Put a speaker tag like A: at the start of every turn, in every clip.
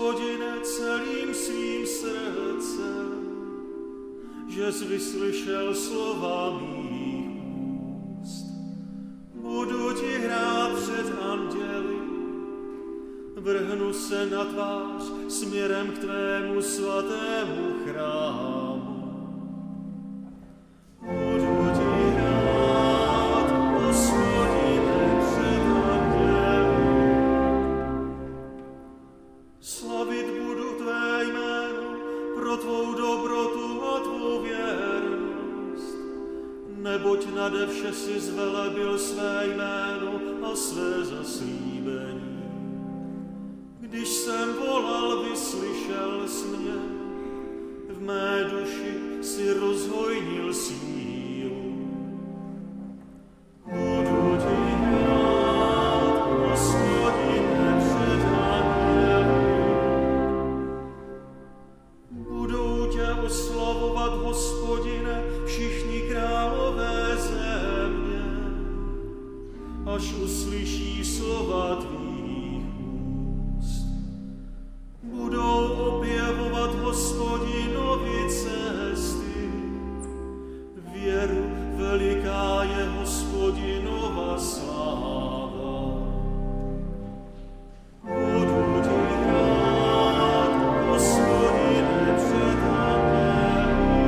A: Hospodine, celým svým srdcem, že jsi vyslyšel slova mých úst. Budu ti hrát před anděli, vrhnu se na tvář směrem k tvému svatému chrámu. Budu ti hrát, Hospodine, před anděli. Slavit budu tvé jméno pro tvou dobrotu a tvou věrnost, neboť nade vše si zvelebil své jméno a své zaslíbení. Když jsem volal, vyslyšel jsi mě, v mé duši si rozhojnil sílu. Budu ti hrát, Hospodine, před anděli. Budou tě oslavovat, Hospodine, všichni králové země, až uslyší slova tvých. Budou objevovat Hospodinovi cesty. Věru, veliká je Hospodinova sláva. Budu ti hrát, Hospodine, před anděli.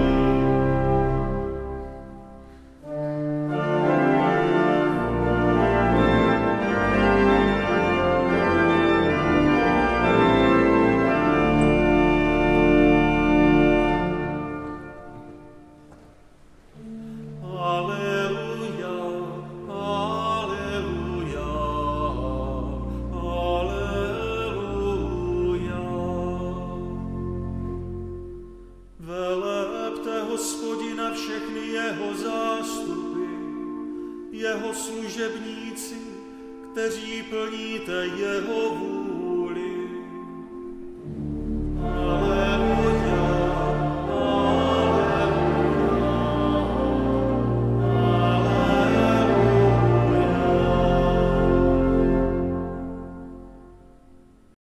A: Velepte Hospodina všechny jeho zástupy, jeho služebníci, kteří plníte jeho vůli.